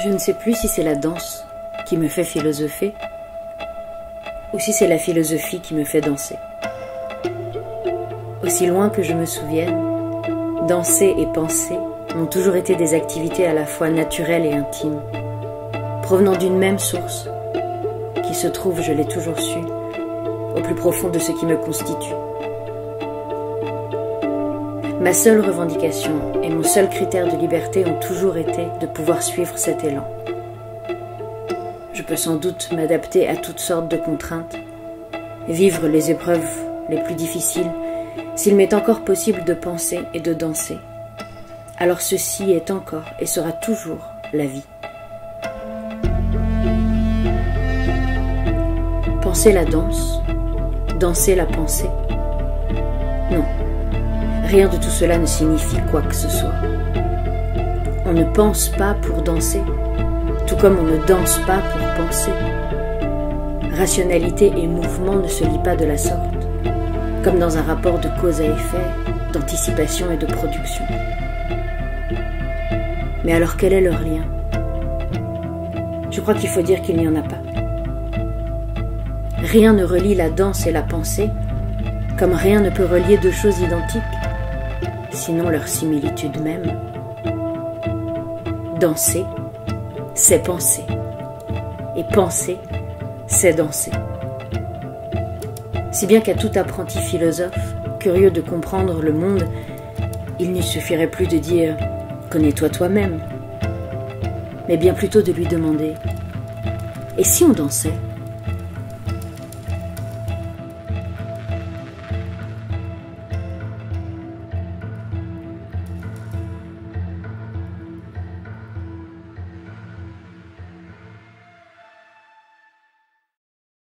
Je ne sais plus si c'est la danse qui me fait philosopher ou si c'est la philosophie qui me fait danser. Aussi loin que je me souvienne, danser et penser ont toujours été des activités à la fois naturelles et intimes, provenant d'une même source, qui se trouve, je l'ai toujours su, au plus profond de ce qui me constitue. Ma seule revendication et mon seul critère de liberté ont toujours été de pouvoir suivre cet élan. Je peux sans doute m'adapter à toutes sortes de contraintes, vivre les épreuves les plus difficiles, s'il m'est encore possible de penser et de danser. Alors ceci est encore et sera toujours la vie. Penser la danse, danser la pensée. Non, rien de tout cela ne signifie quoi que ce soit. On ne pense pas pour danser, tout comme on ne danse pas pour penser. Rationalité et mouvement ne se lient pas de la sorte, comme dans un rapport de cause à effet, d'anticipation et de production. Mais alors quel est leur lien? Je crois qu'il faut dire qu'il n'y en a pas. Rien ne relie la danse et la pensée, comme rien ne peut relier deux choses identiques, sinon leur similitude même. Danser, c'est penser, et penser, c'est danser. Si bien qu'à tout apprenti philosophe, curieux de comprendre le monde, il ne suffirait plus de dire « connais-toi toi-même », mais bien plutôt de lui demander « et si on dansait ?»